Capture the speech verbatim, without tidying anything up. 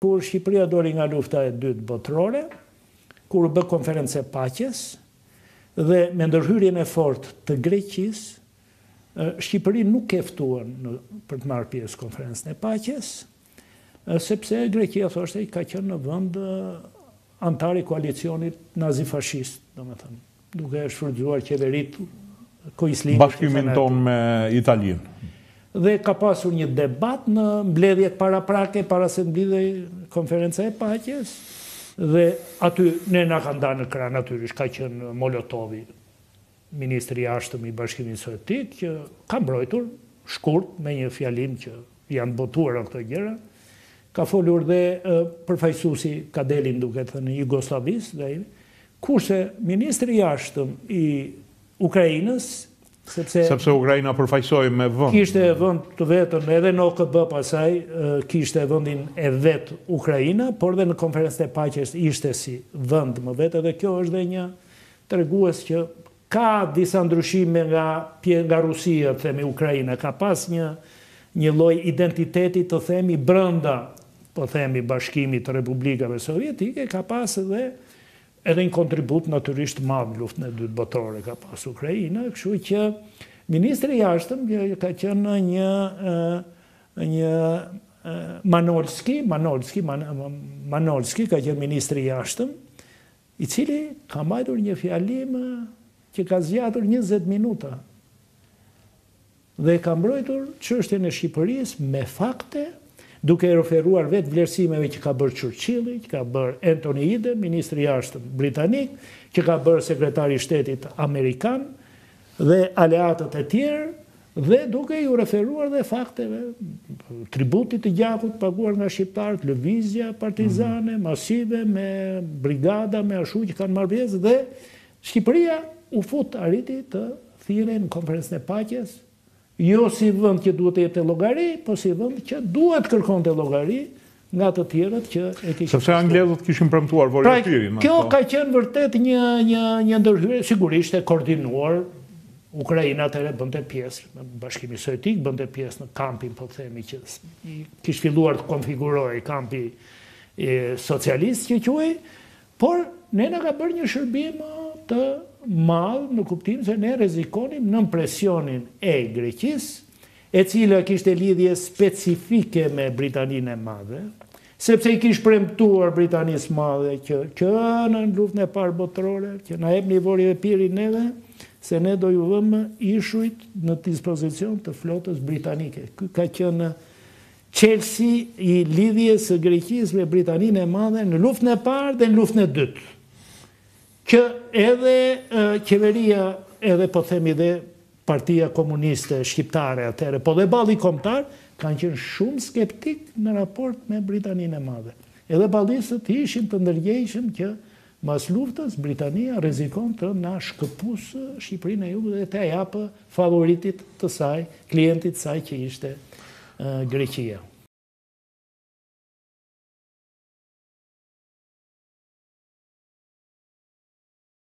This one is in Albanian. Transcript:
kur Shqipëria doli nga lufta e dytë botërore, kur u bë konferencë e paqes, dhe me ndërhyrjen e fortë të Greqisë, Shqipëri nuk e ftuan për të marrë pjesë konferencën e paqes, sepse Greqia thoshte ka qenë në vend antar i koalicionit nazi-fashist, domethënë, duke shfrytzuar qeveritë koislingë. Bashkimin ton me Italinë. Dhe ka pasur një debat në mbledhjet paraprake para se mblidhej konferenca e paqes, dhe aty ne na kanë dalë në krah natyrisht, ka qenë Molotovi, ministri i jashtëm i Bashkimit Sovjetik, që ka mbrojtur shkurt me një fjalim që janë botuara këto gjëra. Ka folur dhe përfaqësuesi Kadelin, duke thënë Jugosllavisë, dhe kurse ministri i jashtëm i Ukrainës, sepse sepse Ukraina përfaqësoi me vend. Kishte vend të vetën, edhe në O K B pasaj kishte vendin e vet Ukraina, por dhe në konferencën e paqes ishte si vend më vetë, dhe kjo është dhe një tregues që ka disa ndryshime nga nga Rusia, të themi Ukraina, ka pas një një lloj identiteti, të themi brenda, po themi Bashkimit të Republikave Sovjetike, ka pas edhe edhe një kontribut natyrisht madh në luftën e dytë botërore ka pas Ukraina, kështu që ministri i jashtëm ka qenë një një Manolski, Manolski, Manolski ka qenë ministri i jashtëm, i cili ka mbajtur një fjalim që ka zgjatur njëzet minuta. Dhe ka mbrojtur çështjen e Shqipërisë me fakte, duke e referuar vetë vlerësimeve që ka bërë Churchilli, që ka bërë Anthony Eden, ministri i jashtëm britanik, që ka bërë sekretari i shtetit amerikan dhe aleatët e tjerë, dhe duke ju referuar dhe fakteve, tributit të gjakut paguar nga shqiptarët, lëvizja partizane, masive, me brigada, me ashtu që kanë marrë pjesë, dhe Shqipëria u fut arriti të thirrën në konferencën e paqes, jo si vend që duhet të jepte llogari, po si vend që duhet kërkonte llogari nga të tjerët që e kishin. Sepse anglezët kishin premtuar volontirin. Pra, kjo ka qenë vërtet një një një ndërhyrje sigurisht e koordinuar. Ukraina atëherë bënte pjesë, Bashkimi Sovjetik bënte pjesë në kampin, po themi, që kishte filluar të konfigurohej kampi socialist që quhej, por ne na ka bërë një shërbim të madh në kuptim se ne rrezikonim nën presionin e Greqisë, e cila kishte lidhje specifike me Britaninë e Madhe, sepse i kishte premtuar Britanisë Madhe që që në luftën e parë botërore, që na jepni vori dhe piri neve, se ne do ju vëmë ishujt në dispozicion të flotës britanike. Ky ka qenë çelësi i lidhjes së Greqisë me Britaninë e Madhe në luftën e parë dhe në luftën e dytë. Që edhe qeveria, edhe po themi dhe Partia Komuniste Shqiptare atëherë, po dhe balli kombëtar, kanë qenë shumë skeptik në raport me Britaninë e Madhe. Edhe ballistët ishin të ndërgjegjshëm që mas luftës Britania rrezikon të na shkëpusë Shqipërinë e Jugut dhe të japë favoritit të saj, klientit të saj që ishte Greqia.